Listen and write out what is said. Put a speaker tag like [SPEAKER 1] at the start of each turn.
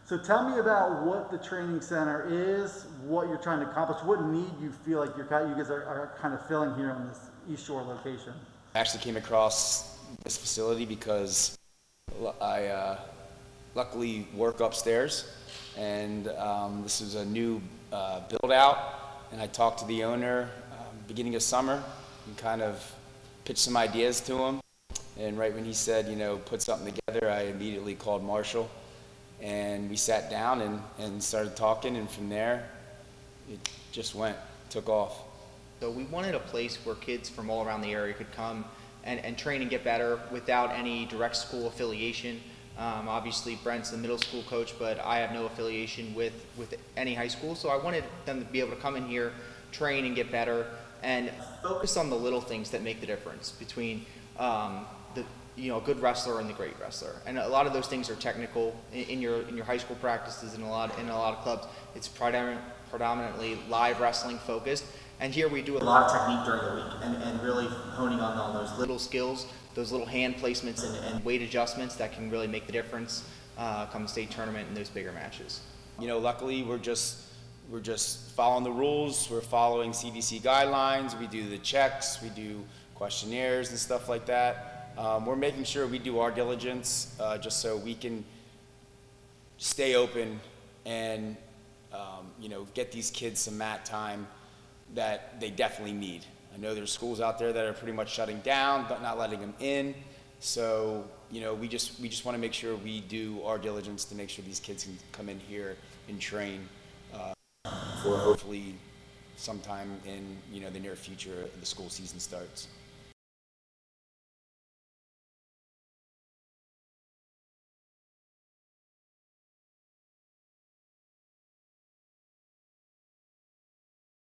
[SPEAKER 1] So tell me about what the training center is, what you're trying to accomplish, what need you feel like you guys are kind of filling here on this East Shore location.
[SPEAKER 2] I actually came across this facility because I luckily work upstairs, and this is a new build out, and I talked to the owner beginning of summer and kind of pitched some ideas to him, and right when he said, you know, put something together, I immediately called Marshall, and we sat down and started talking, and from there it just took off.
[SPEAKER 3] So we wanted a place where kids from all around the area could come and train and get better without any direct school affiliation. Obviously Brent's the middle school coach, but I have no affiliation with any high school, so I wanted them to be able to come in here, train and get better, and focus on the little things that make the difference between a good wrestler and the great wrestler. And a lot of those things are technical in your high school practices, and in a lot of clubs. It's predominantly live wrestling focused. And here we do a lot of technique during the week and really honing on those little skills, those little hand placements and weight adjustments that can really make the difference come state tournament and those bigger matches.
[SPEAKER 2] You know, luckily we're just following the rules. We're following CDC guidelines. We do the checks. We do questionnaires and stuff like that. We're making sure we do our diligence just so we can stay open and get these kids some mat time that they definitely need. I know there's schools out there that are pretty much shutting down, but not letting them in. So, we just want to make sure we do our diligence to make sure these kids can come in here and train for hopefully sometime in the near future the school season starts.